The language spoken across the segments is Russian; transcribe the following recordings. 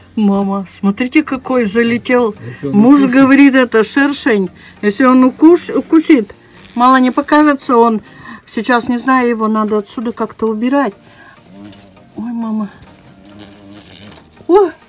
Мама, смотрите, какой залетел. Муж говорит, это шершень. Если он укусит, мало не покажется, он... Сейчас, не знаю, его надо отсюда как-то убирать. Ой, мама. О!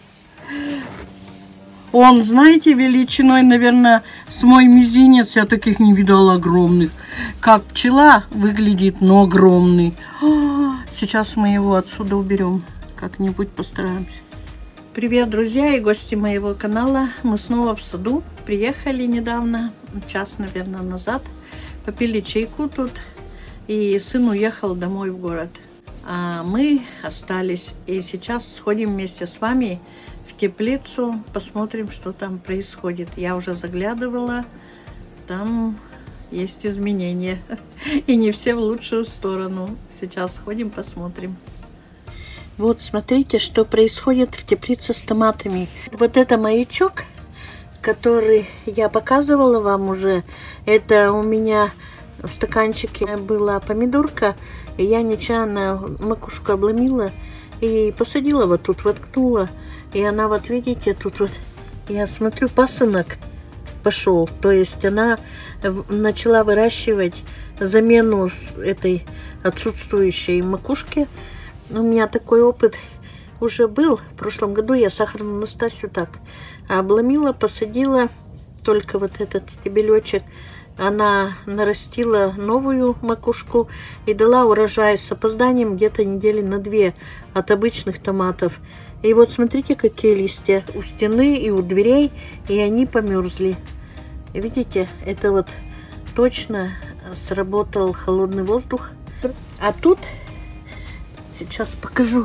Он, знаете, величиной, наверное, с мой мизинец. Я таких не видала огромных. Как пчела выглядит, но огромный. Сейчас мы его отсюда уберем. Как-нибудь постараемся. Привет, друзья и гости моего канала. Мы снова в саду. Приехали недавно, час, наверное, назад. Попили чайку тут. И сын уехал домой в город. А мы остались. И сейчас сходим вместе с вами в теплицу. Посмотрим, что там происходит. Я уже заглядывала. Там есть изменения. И не все в лучшую сторону. Сейчас сходим, посмотрим. Вот смотрите, что происходит в теплице с томатами. Вот это маячок, который я показывала вам уже. Это у меня в стаканчике была помидорка. И я нечаянно макушку обломила и посадила вот тут, воткнула. И она, вот видите, тут вот, я смотрю, пасынок пошел. То есть она начала выращивать замену этой отсутствующей макушки. У меня такой опыт уже был. В прошлом году я сахарную Настасью так обломила, посадила только вот этот стебелечек. Она нарастила новую макушку и дала урожай с опозданием где-то недели на 2 от обычных томатов. И вот смотрите, какие листья у стены и у дверей, и они померзли. Видите, это вот точно сработал холодный воздух. А тут, сейчас покажу,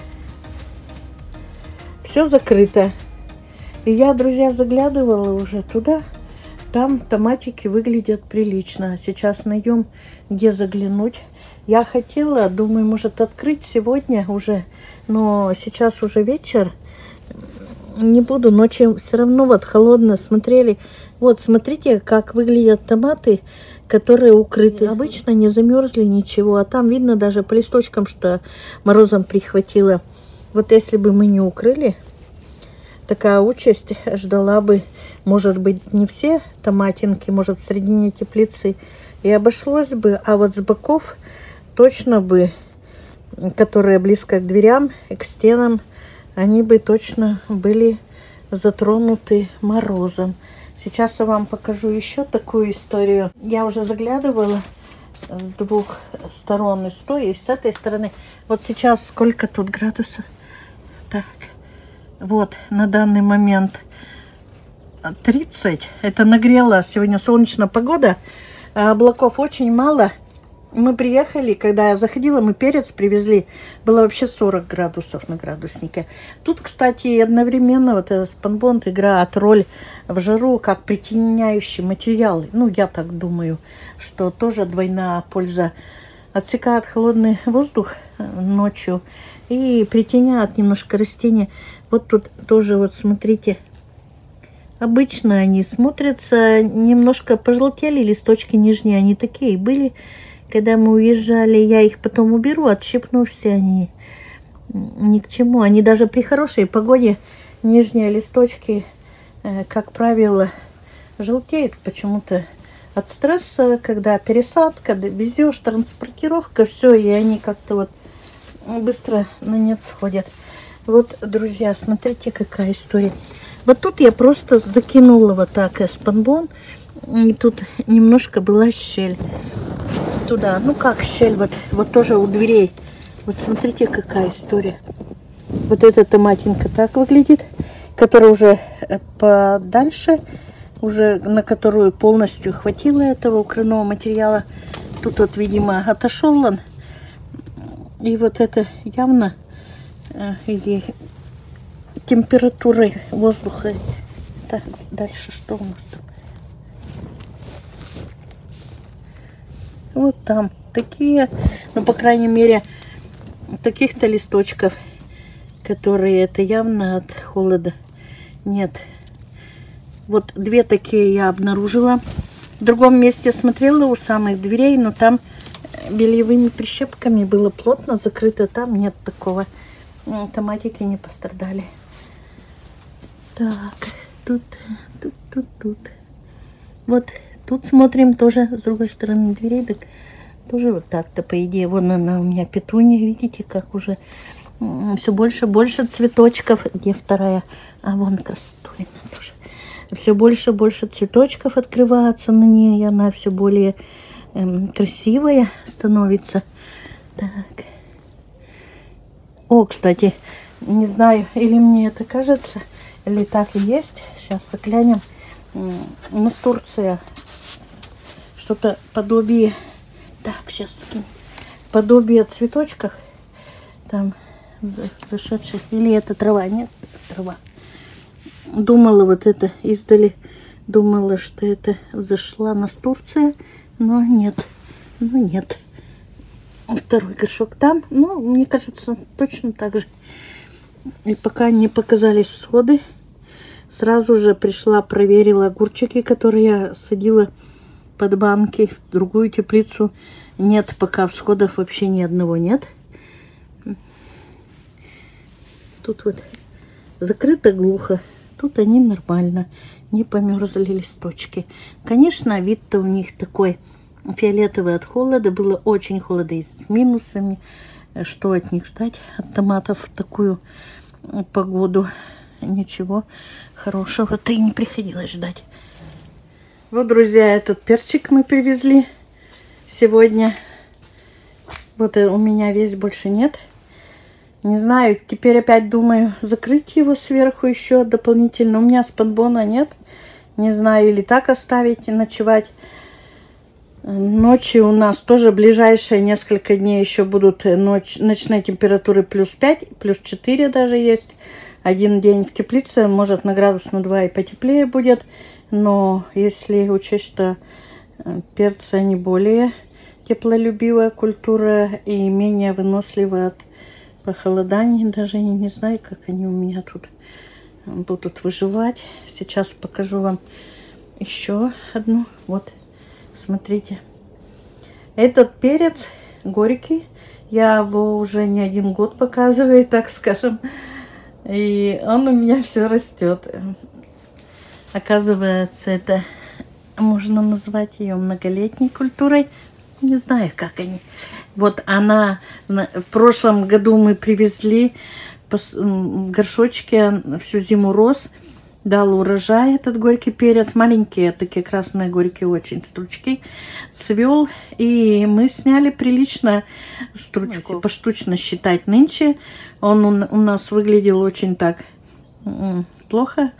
все закрыто. И я, друзья, заглядывала уже туда. Там томатики выглядят прилично. Сейчас найдем, где заглянуть. Я хотела, думаю, может открыть сегодня уже, но сейчас уже вечер. Не буду, ночью все равно вот холодно. Смотрели. Вот, смотрите, как выглядят томаты, которые укрыты. Обычно не замерзли ничего, а там видно даже по листочкам, что морозом прихватило. Вот если бы мы не укрыли, такая участь ждала бы, может быть, не все томатинки, может, в середине теплицы и обошлось бы, а вот с боков точно бы, которые близко к дверям, к стенам, они бы точно были затронуты морозом. Сейчас я вам покажу еще такую историю. Я уже заглядывала с двух сторон, и с той, и с этой стороны. Вот сейчас сколько тут градусов? Так, вот на данный момент 30. Это нагрело. Сегодня солнечная погода. Облаков очень мало. Мы приехали, когда я заходила, мы перец привезли. Было вообще 40 градусов на градуснике. Тут, кстати, одновременно вот этот спанбонд играет роль в жару как притеняющий материал. Ну, я так думаю, что тоже двойная польза. Отсекает холодный воздух ночью и притеняет немножко растения. Вот тут тоже, вот смотрите, обычно они смотрятся, немножко пожелтели, листочки нижние, они такие были. Когда мы уезжали, я их потом уберу, отщипну все, они ни к чему. Они даже при хорошей погоде, нижние листочки, как правило, желтеют почему-то от стресса, когда пересадка, везешь, транспортировка, все, и они как-то вот быстро на нет сходят. Вот, друзья, смотрите, какая история. Вот тут я просто закинула вот так спанбон, и тут немножко была щель туда. Ну как щель, вот тоже у дверей. Вот смотрите, какая история. Вот эта томатинка так выглядит, которая уже подальше, уже на которую полностью хватило этого укрывного материала. Тут вот, видимо, отошел он. И вот это явно или температурой воздуха. Так, дальше что у нас там? Вот там такие, ну, по крайней мере, таких-то листочков, которые это явно от холода. Нет. Вот 2 такие я обнаружила. В другом месте смотрела у самых дверей, но там бельевыми прищепками было плотно закрыто. Там нет такого. Томатики не пострадали. Так, тут. Вот тут смотрим тоже с другой стороны дверей. Так тоже вот так-то, по идее. Вон она у меня петуния, видите, как уже все больше цветочков. Где вторая? А вон красотулина тоже. Все больше цветочков открывается на ней. И она все более красивая становится. Так. О, кстати, не знаю, или мне это кажется, или так и есть. Сейчас заглянем. Настурция. Что-то подобие. Так, сейчас подобие цветочков. Там зашедших. Или это трава? Нет, трава. Думала вот это издали. Думала, что это взошла настурция. Но нет. Ну нет. Второй горшок там. Ну, мне кажется, точно так же. И пока не показались всходы, сразу же пришла, проверила огурчики, которые я садила под банки в другую теплицу. Нет, пока всходов вообще ни одного нет. Тут вот закрыто глухо. Тут они нормально. Не померзли листочки. Конечно, вид-то у них такой фиолетовый от холода. Было очень холодно и с минусами. Что от них ждать? От томатов в такую погоду. Ничего хорошего-то и не приходилось ждать. Вот, друзья, этот перчик мы привезли сегодня. Вот у меня весь, больше нет. Не знаю, теперь опять думаю закрыть его сверху еще дополнительно. У меня спанбона нет. Не знаю, или так оставить и ночевать. Ночи у нас тоже ближайшие несколько дней еще будут ночные температуры +5, +4 даже есть. Один день в теплице, может на градус на 2 и потеплее будет. Но если учесть, что перцы они более теплолюбивая культура и менее выносливая от похолоданий, даже я не знаю, как они у меня тут будут выживать. Сейчас покажу вам еще одну. Вот, смотрите. Этот перец горький. Я его уже не 1 год показываю, так скажем. И он у меня все растет. Оказывается, это можно назвать ее многолетней культурой. Не знаю, как они. Вот она в прошлом году мы привезли в горшочке, всю зиму рос, дал урожай этот горький перец. Маленькие такие красные горькие очень стручки. Цвел. И мы сняли прилично стручку. Поштучно считать нынче. Он у нас выглядел очень так плохо.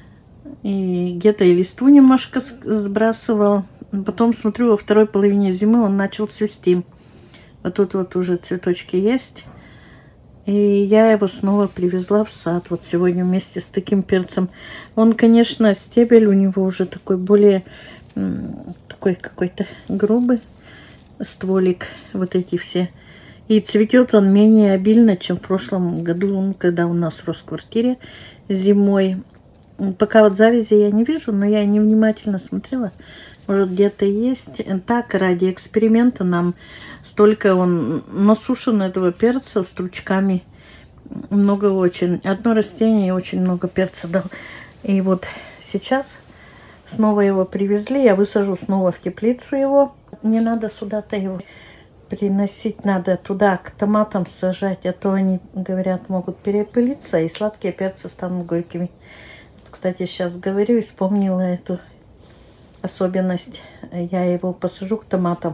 И где-то и листву немножко сбрасывал. Потом смотрю, во второй половине зимы он начал цвести. Вот тут вот уже цветочки есть. И я его снова привезла в сад. Вот сегодня вместе с таким перцем. Он, конечно, стебель у него уже такой более такой какой-то грубый стволик. Вот эти все. И цветет он менее обильно, чем в прошлом году, когда у нас рос в квартире зимой. Пока вот завязи я не вижу, но я невнимательно смотрела. Может, где-то есть. Так, ради эксперимента нам столько он насушен этого перца стручками. Много очень. Одно растение и очень много перца дал. И вот сейчас снова его привезли. Я высажу снова в теплицу его. Не надо сюда-то его приносить. Надо туда к томатам сажать. А то они, говорят, могут перепылиться. И сладкие перцы станут горькими. Кстати, сейчас говорю и вспомнила эту особенность. Я его посажу к томатам.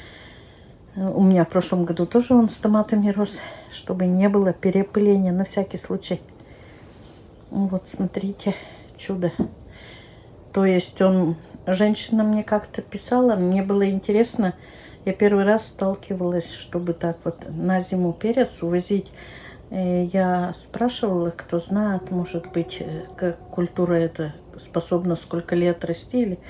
У меня в прошлом году тоже он с томатами рос, чтобы не было перепыления на всякий случай. Вот, смотрите, чудо. То есть он, женщина мне как-то писала, мне было интересно. Я первый раз сталкивалась, чтобы так вот на зиму перец увозить. Я спрашивала, кто знает, может быть, как культура эта способна сколько лет расти, или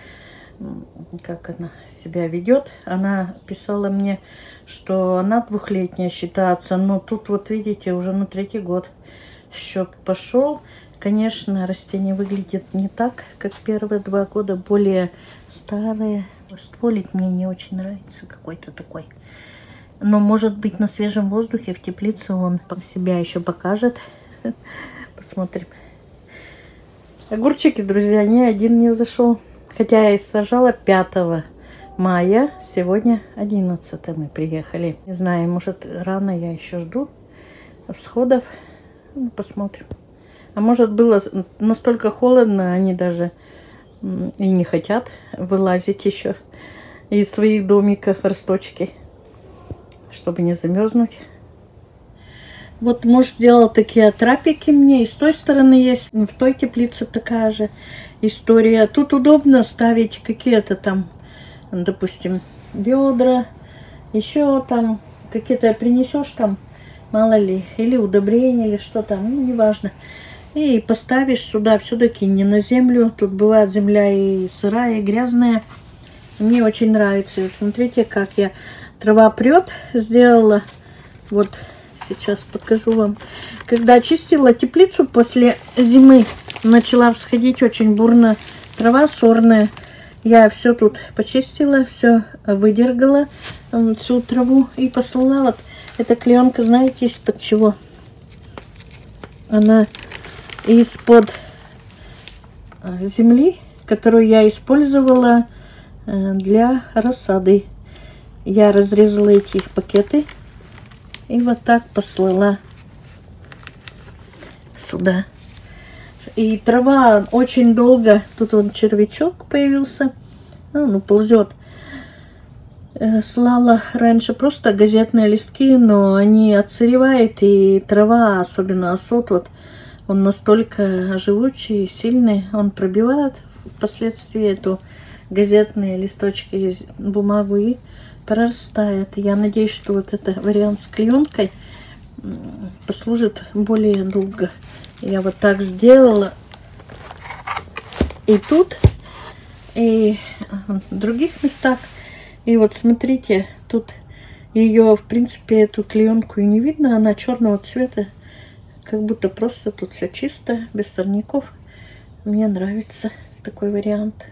как она себя ведет. Она писала мне, что она 2-летняя считается, но тут вот видите, уже на 3-й год счет пошел. Конечно, растение выглядит не так, как первые 2 года, более старые. Стволик мне не очень нравится, какой-то такой. Но, может быть, на свежем воздухе в теплице он себя еще покажет. Посмотрим. Огурчики, друзья, ни один не зашел. Хотя я и сажала 5 мая. Сегодня 11 мы приехали. Не знаю, может рано, я еще жду всходов. Ну, посмотрим. А может было настолько холодно, они даже и не хотят вылазить еще из своих домиков росточки, чтобы не замерзнуть. Вот муж сделал такие трапики мне. И с той стороны есть, в той теплице такая же история. Тут удобно ставить какие-то там, допустим, ведра. Еще там какие-то принесешь там, мало ли, или удобрения, или что там, ну, неважно. И поставишь сюда, все-таки не на землю. Тут бывает земля и сырая, и грязная. Мне очень нравится. Вот смотрите, как я трава прет сделала. Вот. Сейчас покажу вам. Когда чистила теплицу после зимы, начала всходить очень бурно трава сорная. Я все тут почистила, все выдергала, всю траву и послала. Вот эта клеенка, знаете, из-под чего? Она из-под земли, которую я использовала для рассады. Я разрезала эти пакеты. И вот так послала сюда. И трава очень долго... Тут вот червячок появился. Ну, ползет. Слала раньше просто газетные листки, но они отсыревают. И трава, особенно осот, вот, он настолько живучий, сильный. Он пробивает впоследствии эту газетные листочки, бумагу и прорастает. Я надеюсь, что вот этот вариант с клеенкой послужит более долго. Я вот так сделала и тут, и в других местах. И вот смотрите, тут ее, в принципе, эту клеенку и не видно. Она черного цвета, как будто просто тут все чисто, без сорняков. Мне нравится такой вариант.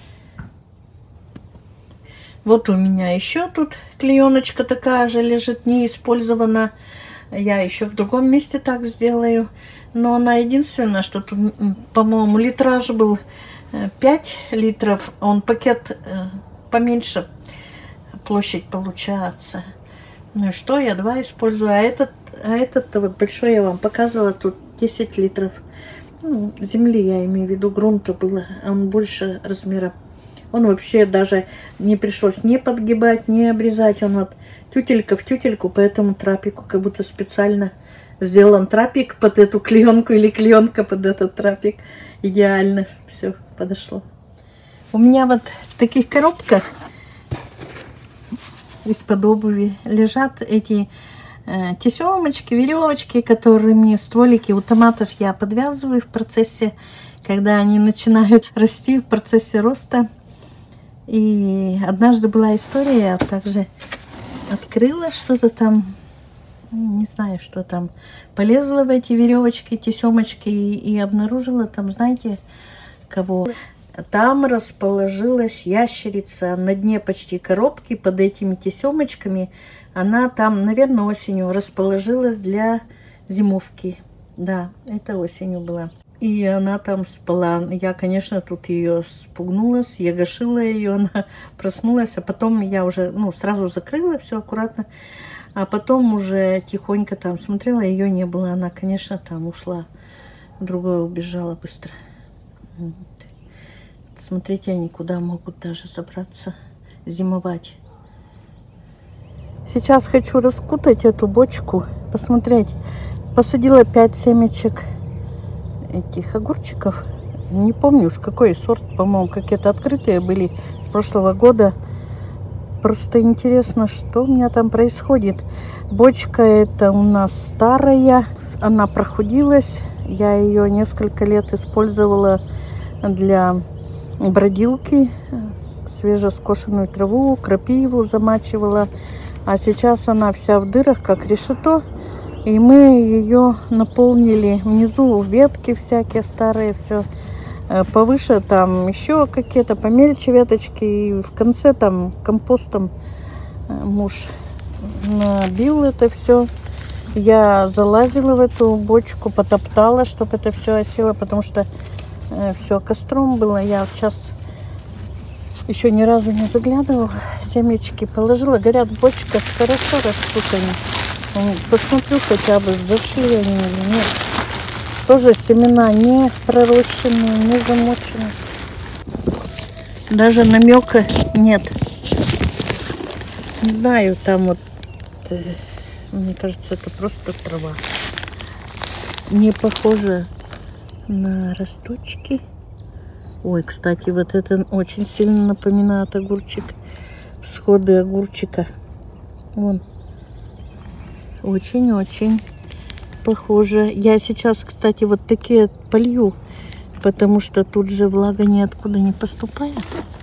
Вот у меня еще тут клееночка такая же лежит, не использована. Я еще в другом месте так сделаю. Но она единственная, что тут, по-моему, литраж был 5 литров. Он пакет поменьше, площадь получается. Ну и что, я 2 использую. А этот вот большой я вам показывала, тут 10 литров. Ну, земли, я имею в виду, грунта было. Он больше размера. Он вообще даже не пришлось ни подгибать, ни обрезать. Он вот тютелька в тютельку по этому трапику, как будто специально сделан трапик под эту клеенку или клеенка под этот трапик. Идеально все подошло. У меня вот в таких коробках из-под обуви лежат эти тесемочки, веревочки, которыми стволики у томатов я подвязываю в процессе, когда они начинают расти, в процессе роста. И однажды была история, я также открыла что-то там, не знаю, что там, полезла в эти веревочки, тесемочки и обнаружила там, знаете, кого? Там расположилась ящерица на дне почти коробки под этими тесемочками. Она там, наверное, осенью расположилась для зимовки. Да, это осенью была. И она там спала. Я, конечно, тут ее спугнулась, я гашила ее, она проснулась, а потом я уже, ну, сразу закрыла все аккуратно, а потом уже тихонько там смотрела, ее не было, она, конечно, там ушла, другое убежала быстро. Вот. Смотрите, они куда могут даже забраться, зимовать. Сейчас хочу раскутать эту бочку, посмотреть. Посадила 5 семечек этих огурчиков. Не помню уж какой сорт, по-моему, какие-то открытые были с прошлого года. Просто интересно, что у меня там происходит. Бочка это у нас старая, она прохудилась. Я ее несколько лет использовала для бродилки. Свежескошенную траву, крапиву замачивала. А сейчас она вся в дырах, как решето. И мы ее наполнили. Внизу ветки всякие старые, все. Повыше там еще какие-то помельче веточки. И в конце там компостом муж набил это все. Я залазила в эту бочку, потоптала, чтобы это все осело, потому что все костром было. Я сейчас еще ни разу не заглядывала. Семечки положила. Говорят, в бочках хорошо растут они. Посмотрю хотя бы, зашли они или нет. Тоже семена не пророщенные, не замоченные. Даже намека нет. Не знаю, там вот, мне кажется, это просто трава. Не похоже на росточки. Ой, кстати, вот это очень сильно напоминает огурчик. Всходы огурчика. Вон. Очень-очень похоже. Я сейчас, кстати, вот такие полью, потому что тут же влага ниоткуда не поступает.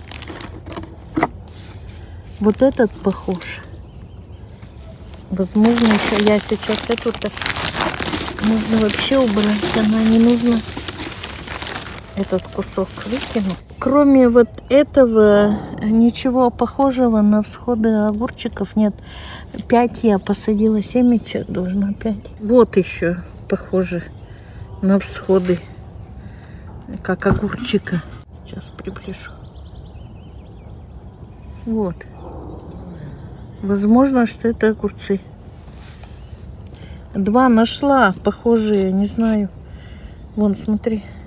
Вот этот похож. Возможно, еще я сейчас эту-то нужно вообще убрать. Она не нужна. Этот кусок выкину. Кроме вот этого, ничего похожего на всходы огурчиков нет. 5 я посадила семечек, должна 5. Вот еще похоже на всходы, как огурчика. Сейчас приближу. Вот. Возможно, что это огурцы. 2 нашла, похожие, не знаю. Вон, смотри.